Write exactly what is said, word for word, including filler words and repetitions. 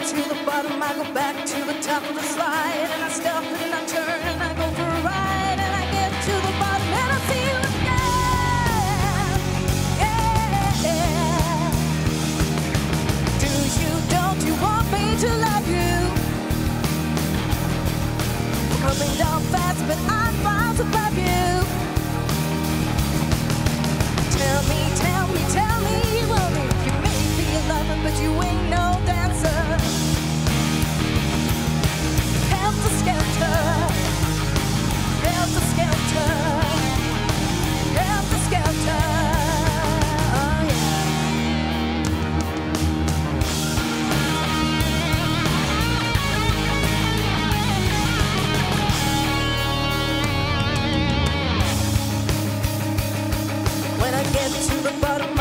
to the bottom, I go back to the top of the slide, and I stop and I turn and I go for a ride, and I get to the bottom and I see you again. Yeah. Do you, don't you want me to love you? I'm coming down fast, but I'm miles above you. Tell me, tell me, tell me you love me. You may be a lover, but you ain't no dancer. Helter skelter, helter skelter, helter skelter. Oh yeah. When I get to the bottom